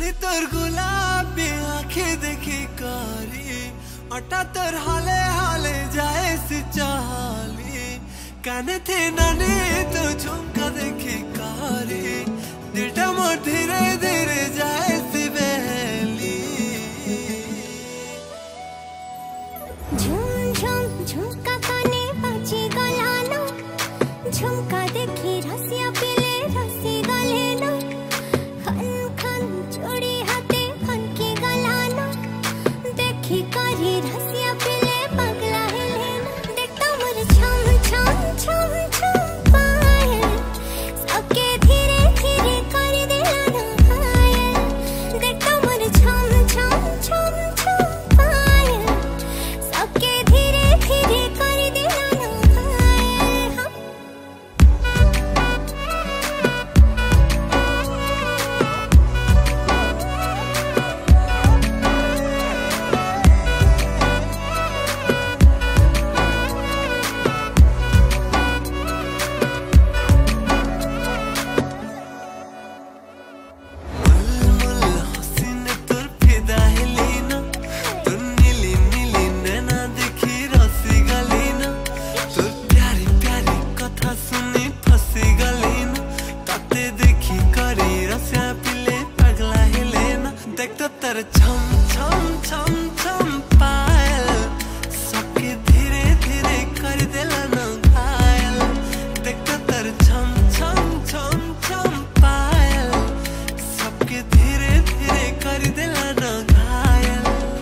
नानी तोर गुलाबी आंखें देखी कारी अटा तोर हाले हाले जाए सी चाली काने थे नानी तो झुमका देखी कारी दिलटा मोर धीरे धीरे जाए सी बहली झुम झुम झुमका काने बाजी गलानो झुमका देखी रसिया पिले रसी गलेनो खन खन चूड़ी हाथे खन के गलानो देखी करी रसिया पिले पगला हेलेनो देखता मोर छम छम छम छम पायल सबके धीरे धीरे कर देला ना घायल देखता मोर छम छम छम छम पायल सबके धीरे धीरे कर देला ना घायल तर छम छम छम छम पायल सबके धीरे धीरे कर देला ना घायल देखता तर छम छम छम छम पायल सबके धीरे धीरे कर देला ना घायल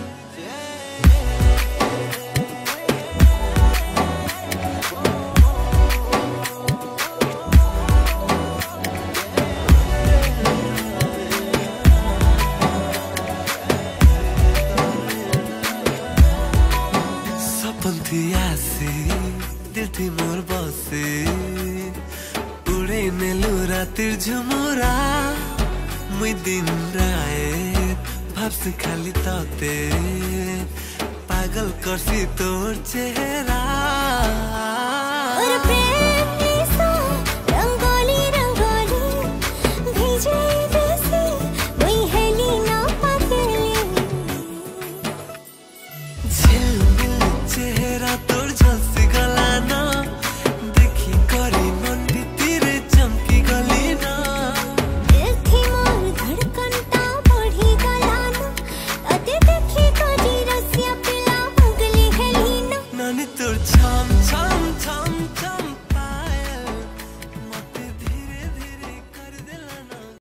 पंथी आसे दिल थी मोर बसे उड़े नेलु रातिर झुमुरा मुई दिन रात भाव से खाली तोते पागल करसी तोर चेहरा और प्रेम सा रंगोली रंगोली भेजे वैसे वही हेली ना पगली चेहरा तोर झलसी गलाना देखी करी मन भीतरे चमकी गली ना दिल थी मोर धड़कन ता बढ़ी गलाना अते देखी करी रसिया पिला पगली हेली ना नानी तोर छम छम छम छम